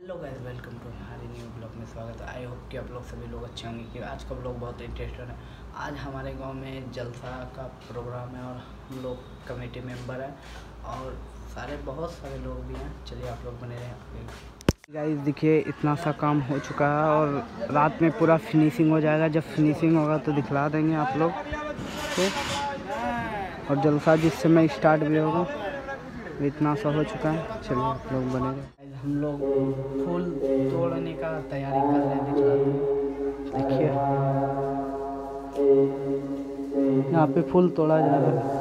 Hello guys, welcome to हमारे new blog में स्वागत है। आई होप कि आप लोग सभी लोग अच्छे होंगे कि आज का ब्लॉग बहुत इंटरेस्टेड है। आज हमारे गांव में जलसा का प्रोग्राम है और हम लोग कमेटी मेंबर हैं और बहुत सारे लोग भी हैं। चलिए आप लोग बने रहें। गाइस देखिए, इतना सा काम हो चुका है और रात में पूरा फिनिशिंग हो जाएगा। जब फिनिशिंग होगा तो दिखला देंगे आप लोग को। और जलसा जिस समय स्टार्ट भी होगा, इतना सा हो चुका है। चलिए आप लोग बने रहे। हम लोग फूल तोड़ने का तैयारी कर रहे हैं, दिखलाते हैं। देखिए यहाँ पे फूल तोड़ा जा रहा है।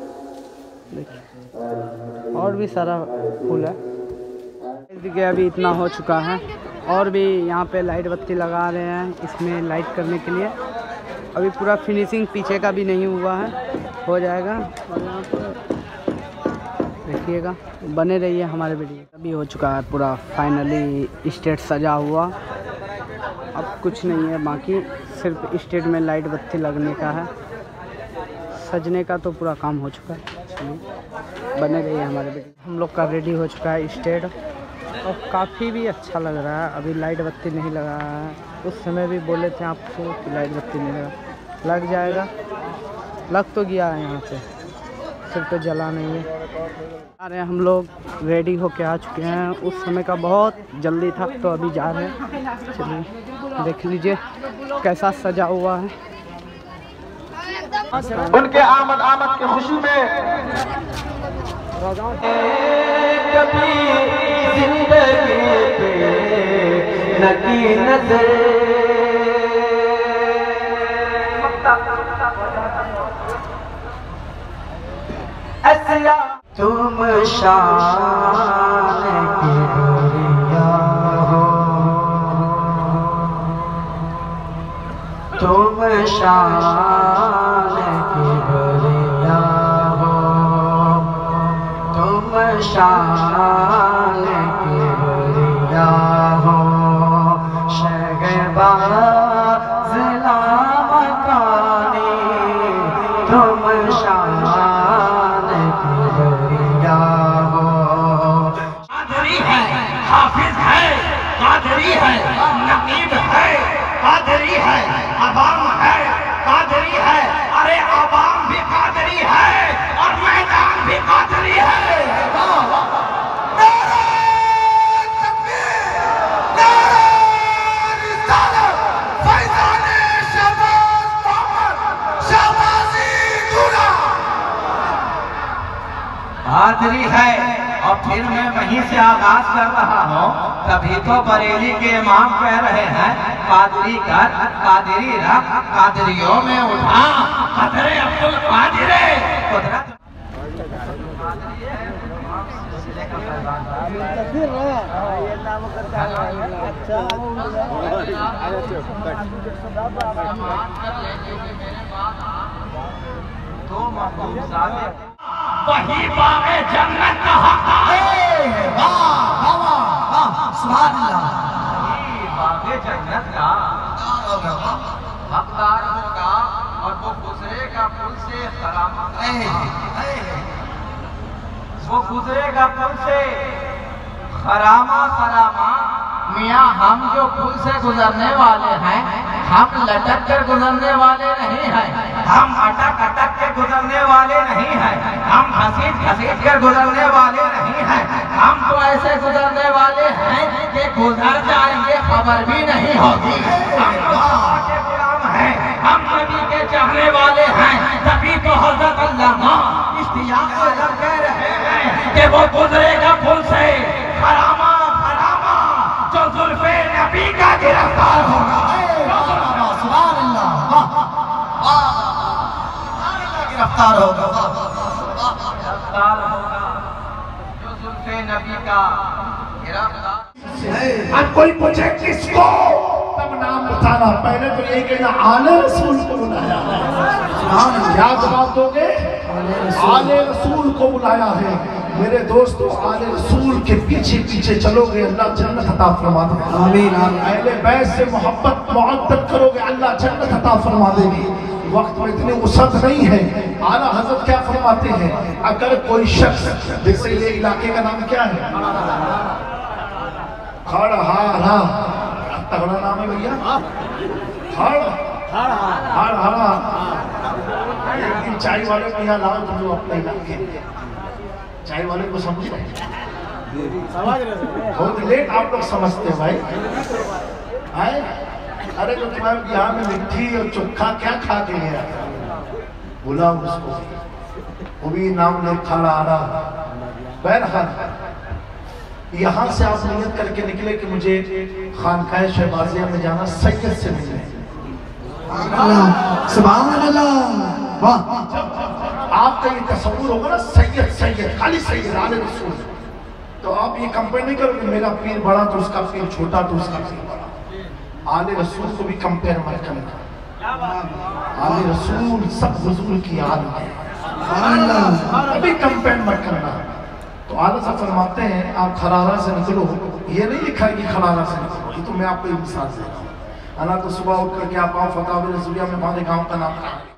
देखिए और भी सारा फूल है। देखिए अभी इतना हो चुका है और भी यहाँ पे लाइट बत्ती लगा रहे हैं इसमें लाइट करने के लिए। अभी पूरा फिनिशिंग पीछे का भी नहीं हुआ है, हो जाएगा। और यहाँ पे देखिएगा, बने रहिए हमारे वीडियो। अभी हो चुका है पूरा फाइनली स्टेज सजा हुआ। अब कुछ नहीं है बाकी, सिर्फ स्टेज में लाइट बत्ती लगने का है। सजने का तो पूरा काम हो चुका है। चलिए बने रहिए हमारे वीडियो। हम लोग का रेडी हो चुका है स्टेज और काफ़ी भी अच्छा लग रहा है। अभी लाइट बत्ती नहीं लगा है, उस समय भी बोले थे आपको कि लाइट बत्ती नहीं लग जाएगा। लग तो गया है, यहाँ पे सिर्फ तो जला नहीं है। अरे हम लोग रेडी होके आ चुके हैं। उस समय का बहुत जल्दी था तो अभी जा रहे हैं। चलिए देख लीजिए कैसा सजा हुआ है। उनके आमद की खुशी में कभी जिंदगी पे नकी नजर तुम शान की दुनिया हो, तुम शान की दुनिया हो, तुम शान की दुनिया हो। शहबाज लामकानी तुम शान हाफिज है, कादरी है, नकीब है, कादरी है, अवाम है, कादरी है। अरे अवाम भी कादरी है और मैदान भी कादरी है। कादरी है और फिर मैं वहीं से आगाज कर रहा हूँ। तभी तो बरेली के इमाम कह रहे हैं, कादरी कर, कादरी रख, कादरियों में उठा कदरे अब्दुल कादिरे कुदरत। वही बागे जन्नत का हकदार है। सुभान अल्लाह। बागे जन्नत का हकदार होगा और वो गुजरेगा पुल से खरामा। वो गुजरेगा पुल से खरामा खरामा। मियाँ हम जो पुल से गुजरने वाले हैं, हम लटक कर गुजरने वाले नहीं हैं, हम अटक अटक के गुजरने वाले नहीं हैं, हम घसीट घसीट कर गुजरने वाले नहीं हैं। हम तो ऐसे गुजरने वाले हैं कि गुजर जाएंगे खबर भी नहीं होगी। हम अल्लाह के गुलाम हैं, हम नबी के चाहने वाले हैं। तभी तो हजरत अल्लामा इश्तियाक आलम कह रहे हैं कि वो गुजरेगा पुल से खरामा खरामा, जो जुल्फे नबी का गिरफ्तार होगा। गिरफ्तार होगा, गिरफ्तार होगा जो जुल्फे नबी का गिरफ्तार। अब कोई पूछे किसको, तब नाम बताना। पहले तो यही कहना आले रसूल को बुलाया है। क्या जवाब दोगे? आले रसूल को बुलाया है। मेरे दोस्तों, आले रसूल के पीछे पीछे चलोगे, अल्लाह जन्नत अता फरमा देगा। आमीन। अहले बैत से मोहब्बत मुअद्दत करोगे, अल्लाह जन्नत अता फरमा देगी। वक्त में इतनी वसअत नहीं है। आला हजरत क्या फरमाते हैं, अगर कोई शख्स, जैसे ये इलाके का नाम क्या है, खड़हारा, तगड़ा नाम है भैया। खड़हारा। एक दिन चाय वाले को यहाँ लाओ तुम लोग अपने इलाके, चाय वाले को समझ रहे, बहुत लेट आप लोग समझते हो भाई। आए अरे जो तुम्हारे यहाँ में मिट्टी और चोखा क्या खा के गया, बुलाओ उसको, वो भी नाम ले खड़हारा। बहरहाल यहाँ से आप नियत करके निकले कि मुझे खानकाह शहबाजिया में जाना, सैयद से मिलने। सुभान अल्लाह। वाह, आपका ये तस्वुर होगा ना, सैयद सैयद खाली सैयद आले रसूल, तो आप ये कंपेयर नहीं करोगे मेरा पीर बड़ा तो उसका पीर छोटा तो उसका पीर बड़ा। आले रसूल को भी कंपेयर मत करना। आले रसूल सब हुजूर की आल है, कभी कंपेयर मत करना। तो आला साहब फरमाते हैं आप खरारा से निकलो, ये नहीं लिखा है कि खरारा से निकलो, ये तो मैं आपको मिसाल दे रहा हूँ। अना तो सुबह उठ करके आप आओ फतावे रसूलिया में हमारे गाँव का नाम